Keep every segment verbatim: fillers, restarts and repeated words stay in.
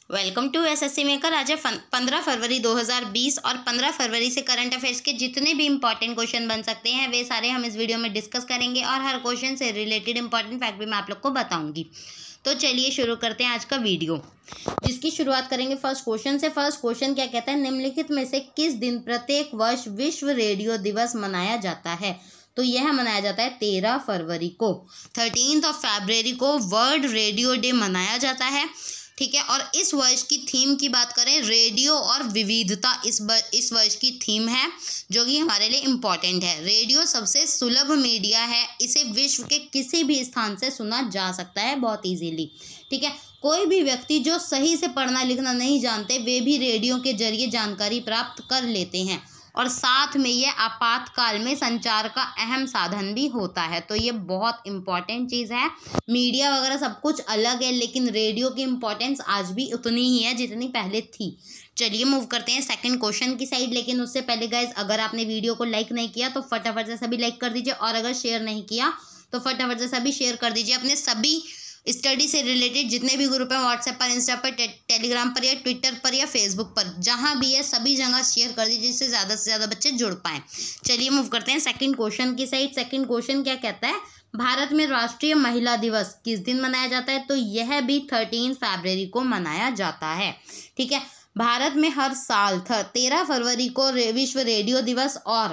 Welcome to SSC maker. आज है पंद्रह फरवरी दो हज़ार बीस और पंद्रह फरवरी से करंट अफेयर्स के जितने भी इंपॉर्टेंट क्वेश्चन बन सकते हैं वे सारे हम इस वीडियो में डिस्कस करेंगे और हर क्वेश्चन से रिलेटेड इंपॉर्टेंट फैक्ट भी मैं आप लोग को बताऊंगी। तो चलिए शुरू करते हैं आज का वीडियो, जिसकी शुरुआत करेंगे फर्स्ट क्वेश्चन से। फर्स्ट क्वेश्चन क्या कहता है, निम्नलिखित में से किस दिन प्रत्येक वर्ष विश्व रेडियो दिवस मनाया जाता है? तो यह मनाया जाता है तेरह फरवरी को। थर्टीन्थ ऑफ फरवरी को वर्ल्ड रेडियो डे मनाया जाता है, ठीक है। और इस वर्ष की थीम की बात करें, रेडियो और विविधता इस इस वर्ष की थीम है, जो कि हमारे लिए इम्पॉर्टेंट है। रेडियो सबसे सुलभ मीडिया है, इसे विश्व के किसी भी स्थान से सुना जा सकता है बहुत इजीली, ठीक है। कोई भी व्यक्ति जो सही से पढ़ना लिखना नहीं जानते वे भी रेडियो के जरिए जानकारी प्राप्त कर लेते हैं, और साथ में ये आपातकाल में संचार का अहम साधन भी होता है। तो ये बहुत इंपॉर्टेंट चीज़ है। मीडिया वगैरह सब कुछ अलग है, लेकिन रेडियो की इम्पोर्टेंस आज भी उतनी ही है जितनी पहले थी। चलिए मूव करते हैं सेकंड क्वेश्चन की साइड, लेकिन उससे पहले गाइज अगर आपने वीडियो को लाइक नहीं किया तो फटाफट से सभी लाइक कर दीजिए, और अगर शेयर नहीं किया तो फटाफट से सभी शेयर कर दीजिए अपने सभी स्टडी से रिलेटेड जितने भी ग्रुप हैं, व्हाट्सएप पर, इंस्टा पर, टे, टेलीग्राम पर या ट्विटर पर या फेसबुक पर, जहां भी है सभी जगह शेयर कर दीजिए जिससे ज़्यादा से ज़्यादा बच्चे जुड़ पाएँ। चलिए मूव करते हैं सेकंड क्वेश्चन की साइड। सेकंड क्वेश्चन क्या कहता है, भारत में राष्ट्रीय महिला दिवस किस दिन मनाया जाता है? तो यह भी थर्टीन फरवरी को मनाया जाता है, ठीक है। भारत में हर साल तेरह फरवरी को विश्व रेडियो दिवस और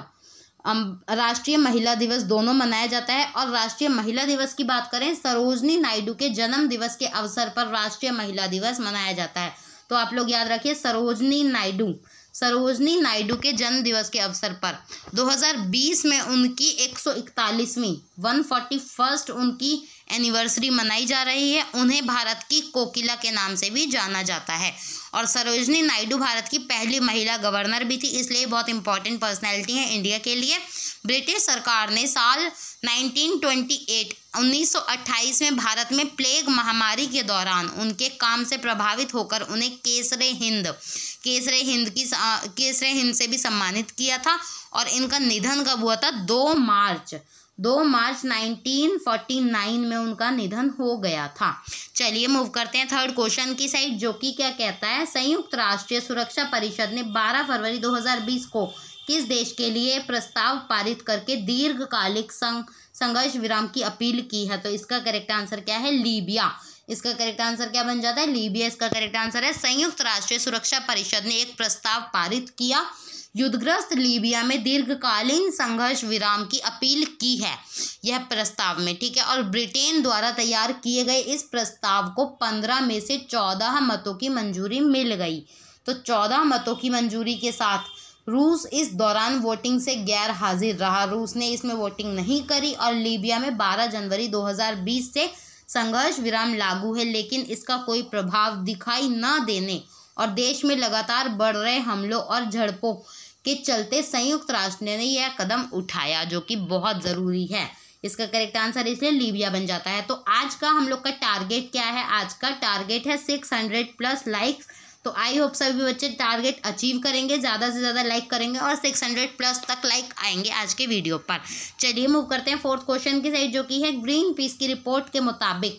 राष्ट्रीय महिला दिवस दोनों मनाया जाता है। और राष्ट्रीय महिला दिवस की बात करें, सरोजनी नायडू के जन्म दिवस के अवसर पर राष्ट्रीय महिला दिवस मनाया जाता है। तो आप लोग याद रखिए, सरोजनी नायडू सरोजनी नायडू के जन्म दिवस के अवसर पर दो हज़ार बीस में उनकी एक सौ इकतालीसवीं एक सौ इकतालीसवीं उनकी एनिवर्सरी मनाई जा रही है। उन्हें भारत की कोकिला के नाम से भी जाना जाता है, और सरोजनी नायडू भारत की पहली महिला गवर्नर भी थी, इसलिए बहुत इंपॉर्टेंट पर्सनैलिटी है इंडिया के लिए। ब्रिटिश सरकार ने साल उन्नीस सौ अट्ठाईस में भारत में प्लेग महामारी के दौरान उनके काम से प्रभावित होकर उन्हें केसरे हिंद केसरे हिंद की केसरे हिंद से भी सम्मानित किया था। और इनका निधन कब हुआ था? दो मार्च दो मार्च उन्नीस सौ उनचास में उनका निधन हो गया था। चलिए मूव करते हैं थर्ड क्वेश्चन की साइड, जो कि क्या कहता है, संयुक्त राष्ट्रीय सुरक्षा परिषद ने बारह फरवरी दो हज़ार बीस को किस देश के लिए प्रस्ताव पारित करके दीर्घकालिक संग संघर्ष विराम की अपील की है? तो इसका करेक्ट आंसर क्या है? लीबिया। इसका करेक्ट आंसर क्या बन जाता है? लीबिया इसका करेक्ट आंसर है। संयुक्त राष्ट्रीय सुरक्षा परिषद ने एक प्रस्ताव पारित किया, युद्धग्रस्त लीबिया में दीर्घकालीन संघर्ष विराम की अपील की है यह प्रस्ताव में, ठीक है। और ब्रिटेन द्वारा तैयार किए गए इस प्रस्ताव को पंद्रह में से चौदह मतों की मंजूरी मिल गई। तो चौदह मतों की मंजूरी के साथ रूस इस दौरान वोटिंग से गैर हाजिर रहा। रूस ने इसमें वोटिंग नहीं करी, और लीबिया में बारह जनवरी दो हज़ार बीस से संघर्ष विराम लागू है, लेकिन इसका कोई प्रभाव दिखाई न देने और देश में लगातार बढ़ रहे हमलों और झड़पों के चलते संयुक्त राष्ट्र ने यह कदम उठाया, जो कि बहुत ज़रूरी है। इसका करेक्ट आंसर इसलिए लीबिया बन जाता है। तो आज का हम लोग का टारगेट क्या है? आज का टारगेट है छह सौ प्लस लाइक्स। तो आई होप सभी बच्चे टारगेट अचीव करेंगे, ज़्यादा से ज़्यादा लाइक करेंगे और छह सौ प्लस तक लाइक आएंगे आज के वीडियो पर। चलिए मूव करते हैं फोर्थ क्वेश्चन की साइड, जो कि है ग्रीन पीस की रिपोर्ट के मुताबिक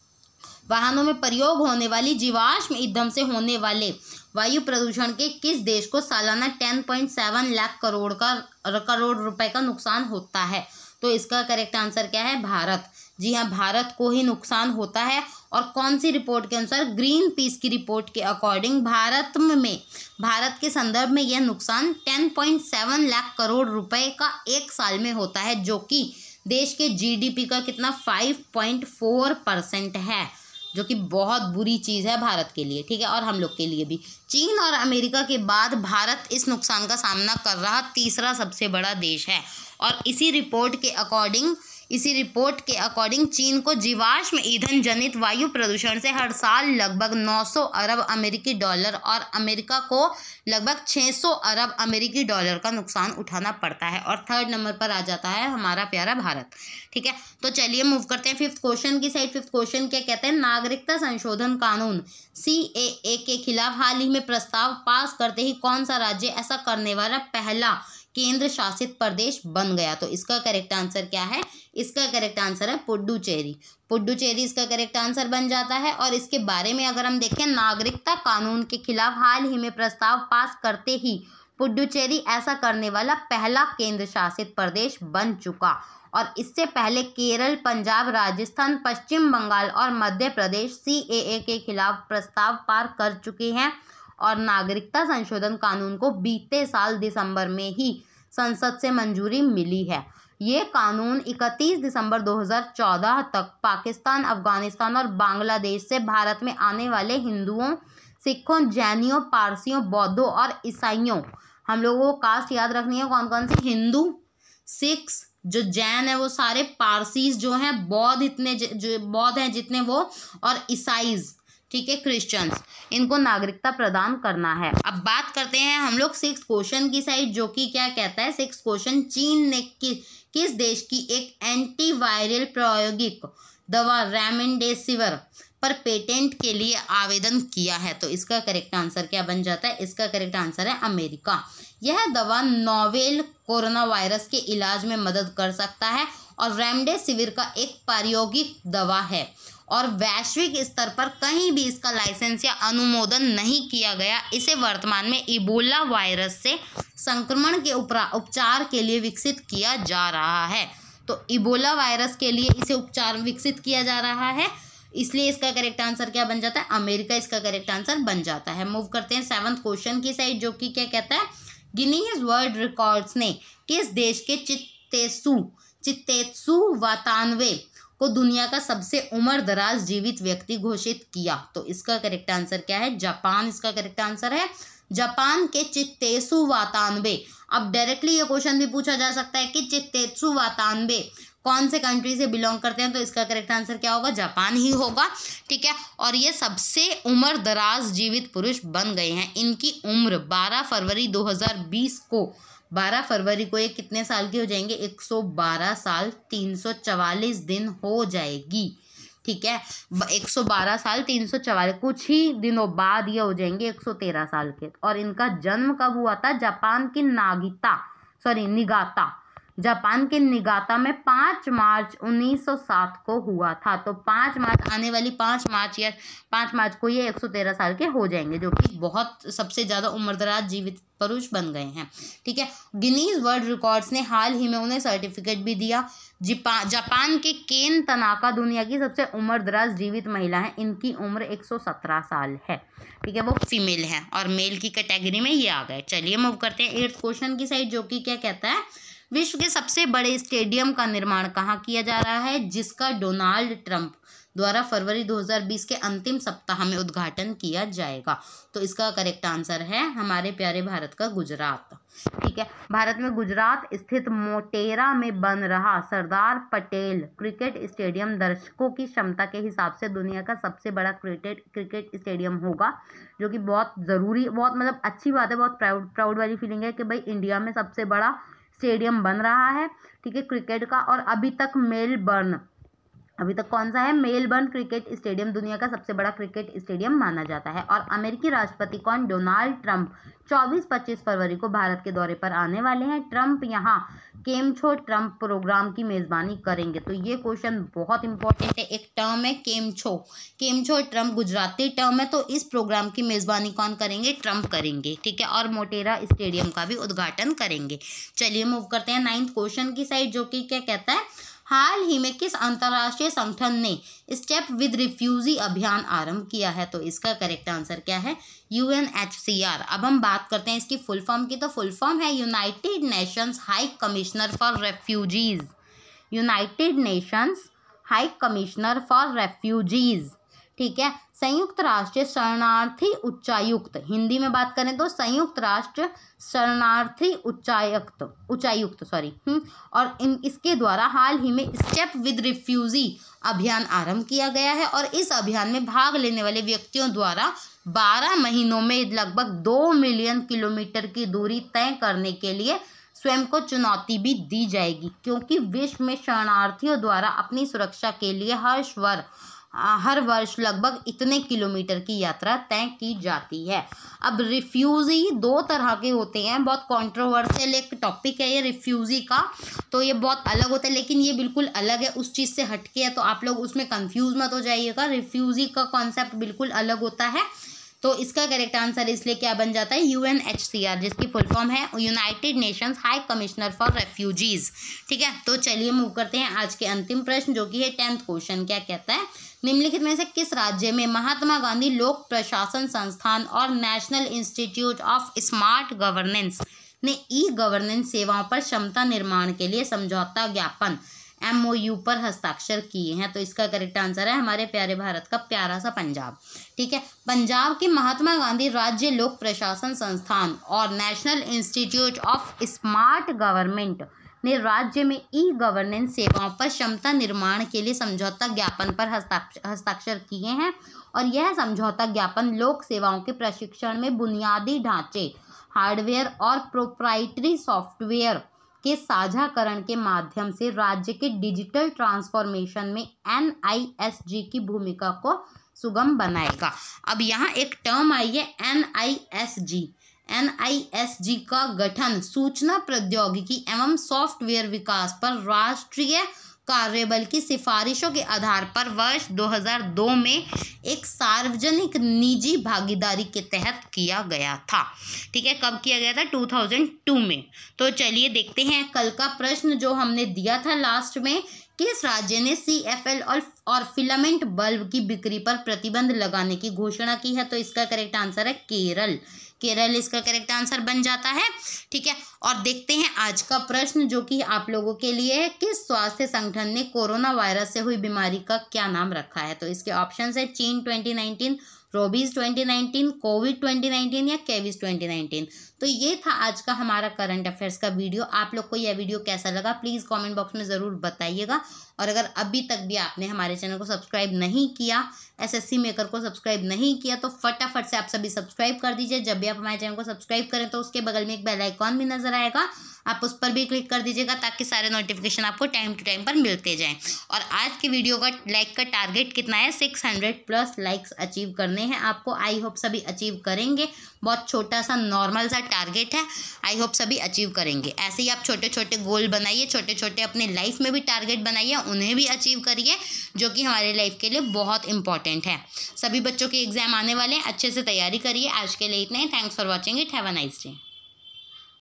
वाहनों में प्रयोग होने वाली जीवाश्म ईंधन से होने वाले वायु प्रदूषण के किस देश को सालाना दस पॉइंट सात लाख करोड़ का करोड़ रुपए का नुकसान होता है? तो इसका करेक्ट आंसर क्या है? भारत। जी हाँ, भारत को ही नुकसान होता है। और कौन सी रिपोर्ट के अनुसार? ग्रीन पीस की रिपोर्ट के अकॉर्डिंग भारत में भारत के संदर्भ में यह नुकसान दस पॉइंट सात लाख करोड़ रुपए का एक साल में होता है, जो कि देश के जीडीपी का कितना पाँच पॉइंट चार परसेंट है, जो कि बहुत बुरी चीज़ है भारत के लिए, ठीक है, और हम लोग के लिए भी। चीन और अमेरिका के बाद भारत इस नुकसान का सामना कर रहा तीसरा सबसे बड़ा देश है। और इसी रिपोर्ट के अकॉर्डिंग इसी रिपोर्ट के अकॉर्डिंग चीन को जीवाश्म ईंधन जनित वायु प्रदूषण से हर साल लगभग नौ सौ अरब अमेरिकी डॉलर और अमेरिका को लगभग छह सौ अरब अमेरिकी डॉलर का नुकसान उठाना पड़ता है। और थर्ड नंबर पर आ जाता है हमारा प्यारा भारत, ठीक है। तो चलिए मूव करते हैं फिफ्थ क्वेश्चन की साइड। फिफ्थ क्वेश्चन क्या कहते हैं, नागरिकता संशोधन कानून सी ए ए के खिलाफ हाल ही में प्रस्ताव पास करते ही कौन सा राज्य ऐसा करने वाला पहला केंद्र शासित प्रदेश बन गया। तो इसका करेक्ट आंसर क्या है? इसका करेक्ट आंसर है पुडुचेरी। पुडुचेरी इसका करेक्ट आंसर बन जाता है। और इसके बारे में अगर हम देखें, नागरिकता कानून के खिलाफ हाल ही में प्रस्ताव पास करते ही पुडुचेरी ऐसा करने वाला पहला केंद्र शासित प्रदेश बन चुका। और इससे पहले केरल, पंजाब, राजस्थान, पश्चिम बंगाल और मध्य प्रदेश सीएए के खिलाफ प्रस्ताव पार कर चुके हैं। और नागरिकता संशोधन कानून को बीते साल दिसंबर में ही संसद से मंजूरी मिली है। ये कानून इकतीस दिसंबर दो हज़ार चौदह तक पाकिस्तान, अफगानिस्तान और बांग्लादेश से भारत में आने वाले हिंदुओं, सिखों, जैनियों, पारसियों, बौद्धों और ईसाइयों, हम लोगों को कास्ट याद रखनी है कौन कौन सी, हिंदू, सिख्स, जो जैन है वो सारे, पारसीज जो हैं, बौद्ध इतने जो बौद्ध हैं जितने वो, और ईसाईज, ठीक है, क्रिश्चियंस, इनको नागरिकता प्रदान करना है। अब बात करते हैं हम लोग सिक्स क्वेश्चन की साइड, जो कि क्या कहता है सिक्स क्वेश्चन, चीन ने कि, किस देश की एक एंटीवायरल प्रायोगिक दवा रेमडेसिविर पर पेटेंट के लिए आवेदन किया है? तो इसका करेक्ट आंसर क्या बन जाता है? इसका करेक्ट आंसर है अमेरिका। यह दवा नोवेल कोरोना वायरस के इलाज में मदद कर सकता है और रेमडेसिविर का एक प्रायोगिक दवा है और वैश्विक स्तर पर कहीं भी इसका लाइसेंस या अनुमोदन नहीं किया गया। इसे वर्तमान में इबोला वायरस से संक्रमण के उपचार के लिए विकसित किया जा रहा है। तो इबोला वायरस के लिए इसे उपचार विकसित किया जा रहा है, इसलिए इसका करेक्ट आंसर क्या बन जाता है? अमेरिका इसका करेक्ट आंसर बन जाता है। मूव करते हैं सेवंथ क्वेश्चन की साइड, जो कि क्या कहता है, गिनीज वर्ल्ड रिकॉर्ड्स ने किस देश के चित्तेसु चित्तेत्सु वातानवे को दुनिया का सबसे उम्र दराज जीवित व्यक्ति घोषित किया? तो इसका करेक्ट आंसर क्या है? जापान इसका करेक्ट आंसर है। जापान के चित्तेसु वातानबे। अब डायरेक्टली ये क्वेश्चन भी पूछा जा सकता है कि चित्तेसु वातानबे कौन से कंट्री से बिलोंग करते हैं? तो इसका करेक्ट आंसर क्या होगा? जापान ही होगा, ठीक है। और ये सबसे उम्र दराज जीवित पुरुष बन गए हैं। इनकी उम्र बारह फरवरी दो हज़ार बीस को बारह फरवरी को ये कितने साल के हो जाएंगे? एक सौ बारह साल तीन सौ चवालीस दिन हो जाएगी, ठीक है। एक सौ बारह साल तीन सौ चवालीस, कुछ ही दिनों बाद ये हो जाएंगे एक सौ तेरह साल के। और इनका जन्म कब हुआ था? जापान की नागिता सॉरी निगाता जापान के निगाता में पाँच मार्च उन्नीस सौ सात को हुआ था। तो पाँच मार्च आने वाली पाँच मार्च या पाँच मार्च को ये एक सौ तेरह साल के हो जाएंगे, जो कि बहुत सबसे ज़्यादा उम्रदराज जीवित पुरुष बन गए हैं, ठीक है। गिनीज वर्ल्ड रिकॉर्ड्स ने हाल ही में उन्हें सर्टिफिकेट भी दिया। जापान के केन तनाका दुनिया की सबसे उम्रदराज जीवित महिला है। इनकी उम्र एक सौ सत्रह साल है, ठीक है। वो फीमेल है और मेल की कैटेगरी में ये आ गए। चलिए मूव करते हैं एट्थ क्वेश्चन की साइड, जो कि क्या कहता है, विश्व के सबसे बड़े स्टेडियम का निर्माण कहाँ किया जा रहा है, जिसका डोनाल्ड ट्रंप द्वारा फरवरी दो हज़ार बीस के अंतिम सप्ताह में उद्घाटन किया जाएगा? तो इसका करेक्ट आंसर है हमारे प्यारे भारत का गुजरात, ठीक है। भारत में गुजरात स्थित मोटेरा में बन रहा सरदार पटेल क्रिकेट स्टेडियम दर्शकों की क्षमता के हिसाब से दुनिया का सबसे बड़ा क्रिकेट क्रिकेट स्टेडियम होगा, जो कि बहुत ज़रूरी, बहुत मतलब अच्छी बात है, बहुत प्राउड प्राउड वाली फीलिंग है कि भाई इंडिया में सबसे बड़ा स्टेडियम बन रहा है, ठीक है, क्रिकेट का। और अभी तक मेलबर्न अभी तक कौन सा है? मेलबर्न क्रिकेट स्टेडियम दुनिया का सबसे बड़ा क्रिकेट स्टेडियम माना जाता है। और अमेरिकी राष्ट्रपति कौन? डोनाल्ड ट्रंप चौबीस पच्चीस फरवरी को भारत के दौरे पर आने वाले हैं। ट्रंप यहाँ केमछो ट्रंप प्रोग्राम की मेज़बानी करेंगे। तो ये क्वेश्चन बहुत इंपॉर्टेंट है। एक टर्म है केमछो केमछो ट्रंप, गुजराती टर्म है। तो इस प्रोग्राम की मेज़बानी कौन करेंगे? ट्रंप करेंगे, ठीक है। और मोटेरा स्टेडियम का भी उद्घाटन करेंगे। चलिए मूव करते हैं नाइन्थ क्वेश्चन की साइड, जो कि क्या कहता है, हाल ही में किस अंतर्राष्ट्रीय संगठन ने स्टेप विद रिफ्यूजी अभियान आरंभ किया है? तो इसका करेक्ट आंसर क्या है? U N H C R. अब हम बात करते हैं इसकी फुल फॉर्म की। तो फुल फॉर्म है United Nations High Commissioner for Refugees. United Nations High Commissioner for Refugees, ठीक है। संयुक्त राष्ट्र शरणार्थी उच्चायुक्त, हिंदी में बात करें तो संयुक्त राष्ट्र शरणार्थी उच्चायुक्त उच्चायुक्त सॉरी और इन इसके द्वारा हाल ही में स्टेप विद रिफ्यूजी अभियान आरंभ किया गया है। और इस अभियान में भाग लेने वाले व्यक्तियों द्वारा बारह महीनों में लगभग दो मिलियन किलोमीटर की दूरी तय करने के लिए स्वयं को चुनौती भी दी जाएगी, क्योंकि विश्व में शरणार्थियों द्वारा अपनी सुरक्षा के लिए हर वर्ष हर वर्ष लगभग इतने किलोमीटर की यात्रा तय की जाती है। अब रिफ्यूज़ी दो तरह के होते हैं, बहुत कंट्रोवर्शियल एक टॉपिक है ये रिफ्यूज़ी का, तो ये बहुत अलग होता है, लेकिन ये बिल्कुल अलग है, उस चीज़ से हटके है, तो आप लोग उसमें कंफ्यूज मत हो जाइएगा। रिफ्यूज़ी का कॉन्सेप्ट बिल्कुल अलग होता है। तो इसका करेक्ट आंसर इसलिए क्या बन जाता है, U N H C R, जिसकी फुल फॉर्म है United Nations High Commissioner for Refugees. ठीक है, तो चलिए मूव करते हैं आज के अंतिम प्रश्न, जो कि है टेंथ क्वेश्चन। क्या कहता है, निम्नलिखित में से किस राज्य में महात्मा गांधी लोक प्रशासन संस्थान और National Institute of Smart Governance ने ई गवर्नेंस सेवाओं पर क्षमता निर्माण के लिए समझौता ज्ञापन एम ओ यू पर हस्ताक्षर किए हैं? तो इसका करेक्ट आंसर है हमारे प्यारे भारत का प्यारा सा पंजाब। ठीक है, पंजाब के महात्मा गांधी राज्य लोक प्रशासन संस्थान और National Institute of Smart Government ने राज्य में ई गवर्नेंस सेवाओं पर क्षमता निर्माण के लिए समझौता ज्ञापन पर हस्ताक्षर हस्ताक्षर किए हैं, और यह समझौता ज्ञापन लोक सेवाओं के प्रशिक्षण में बुनियादी ढांचे, हार्डवेयर और प्रोप्राइटरी सॉफ्टवेयर के साझाकरण के माध्यम से राज्य के डिजिटल ट्रांसफॉर्मेशन में एन आई एस जी की भूमिका को सुगम बनाएगा। अब यहाँ एक टर्म आई है N I S G. N I S G का गठन सूचना प्रौद्योगिकी एवं सॉफ्टवेयर विकास पर राष्ट्रीय कार्यबल की सिफारिशों के आधार पर वर्ष दो हज़ार दो में एक सार्वजनिक निजी भागीदारी के तहत किया गया था। ठीक है, कब किया गया था, दो हज़ार दो में। तो चलिए देखते हैं कल का प्रश्न जो हमने दिया था लास्ट में, किस राज्य ने सी एफ एल और और फिलामेंट बल्ब की बिक्री पर प्रतिबंध लगाने की घोषणा की है? तो इसका करेक्ट आंसर है केरल। केरल इसका करेक्ट आंसर बन जाता है। ठीक है, और देखते हैं आज का प्रश्न जो कि आप लोगों के लिए है, किस स्वास्थ्य संगठन ने कोरोना वायरस से हुई बीमारी का क्या नाम रखा है? तो इसके ऑप्शंस है चीन twenty nineteen, rabies twenty nineteen, covid twenty nineteen या केविस ट्वेंटी नाइनटीन। तो ये था आज का हमारा करंट अफेयर्स का वीडियो। आप लोग को यह वीडियो कैसा लगा प्लीज़ कमेंट बॉक्स में ज़रूर बताइएगा, और अगर अभी तक भी आपने हमारे चैनल को सब्सक्राइब नहीं किया, एसएससी मेकर को सब्सक्राइब नहीं किया, तो फटाफट से आप सभी सब्सक्राइब कर दीजिए। जब भी आप हमारे चैनल को सब्सक्राइब करें तो उसके बगल में एक बेल आइकॉन भी नजर आएगा, आप उस पर भी क्लिक कर दीजिएगा ताकि सारे नोटिफिकेशन आपको टाइम टू टाइम पर मिलते जाएं। और आज के वीडियो का लाइक का टारगेट कितना है, six hundred plus likes achieve करने हैं आपको। आई होप सभी अचीव करेंगे, बहुत छोटा सा नॉर्मल सा टारगेट है, आई होप सभी अचीव करेंगे। ऐसे ही आप छोटे छोटे गोल बनाइए, छोटे छोटे अपने लाइफ में भी टारगेट बनाइए, उन्हें भी अचीव करिए, जो कि हमारे लाइफ के लिए बहुत इंपॉर्टेंट है। सभी बच्चों के एग्जाम आने वाले हैं, अच्छे से तैयारी करिए। आज के लिए इतना ही, thanks for watching it, have a nice day.